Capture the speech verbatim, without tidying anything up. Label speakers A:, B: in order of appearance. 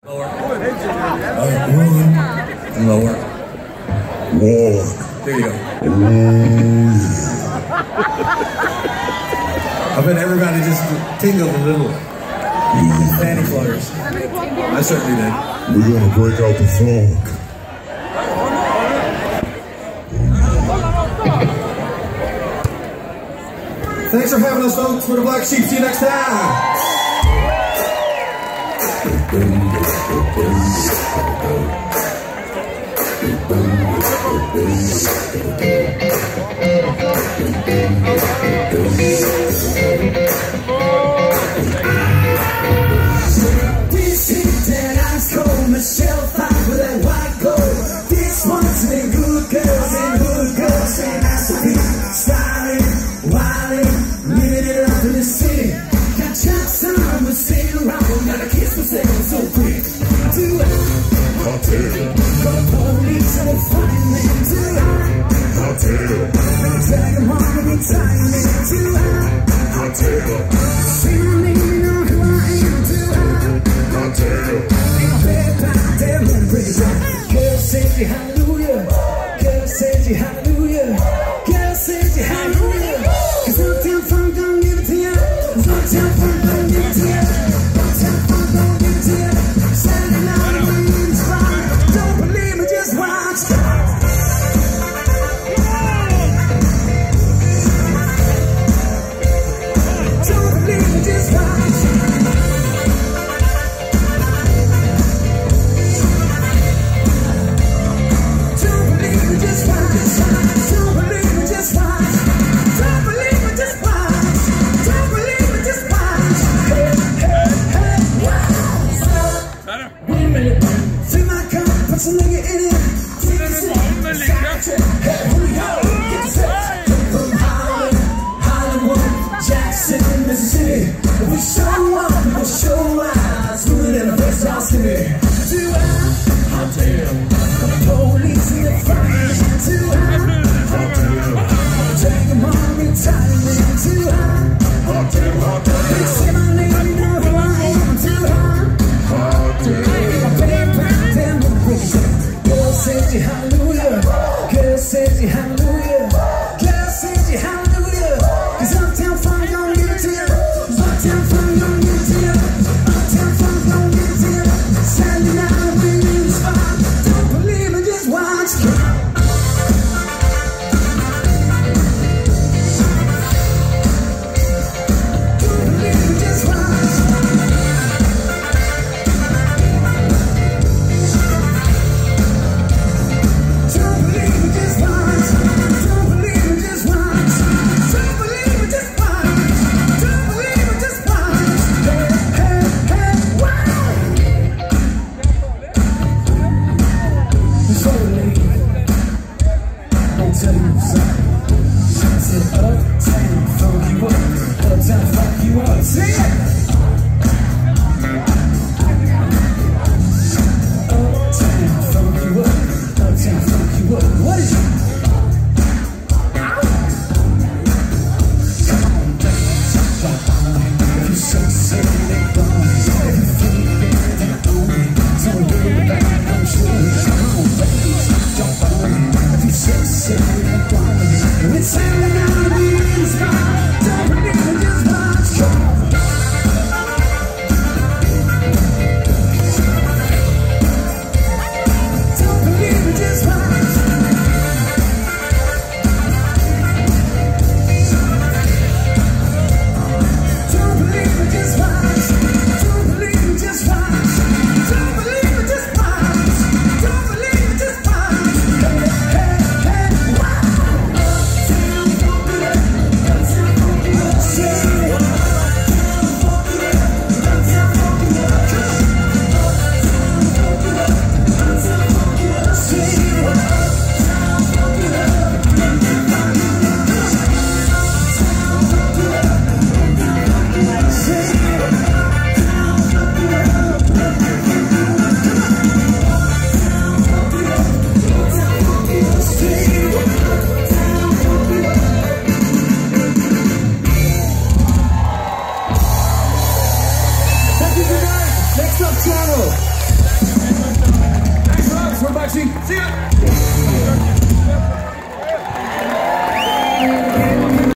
A: Lower. Uh, one. And lower. Walk. There you go. I bet everybody just tingled a little. Fanny flutters. I certainly did.
B: We're gonna break out the funk.
A: Thanks for having us, folks. We're the Black Sheep. See you next time.
C: This is that ice cold Michelle fight with that white gold. This one's the good girls and hood girls and I be styling, wilding, living it up in the city. Got chops on, we're sitting around, got a kiss for second so quick. Do it,
B: I'll tell.
C: got a police and a fighting man. Do it,
B: I'll tell.
C: drag 'em on and be tired man. Do it,
B: I'll tell.
C: see my name, you know who I am. Do it,
B: I'll tell.
C: girl says you hallelujah, girl says you hallelujah, girl says you hallelujah. Cause Uptown Funk don't give it to ya, Uptown Funk don't give it to ya, Uptown Funk don't give it to ya. Saturday night in the spot, don't believe me, just watch. Don't believe me, just watch. Put some nigga in it. Take a sip. Hey, here we go. Get the set. From Hollywood, Hollywood, Jackson, Mississippi. If we show up, we'll show out. Smoother than a first house city. Do I? I'll tell. The police in the fire. Do I? I'll tell. Take them on retirement. Do I? I'll tell. I'll tell. They say my name, you know who I am. Do I? I'll tell. Girl says you hallelujah, girl says you hallelujah, girl says you hallelujah. Cause Uptown Funk don't give it to you, Uptown Funk don't give it to you, Uptown Funk don't give it to you. Saturday night we're in the spot, don't believe me, just watch. Don't believe me, just watch.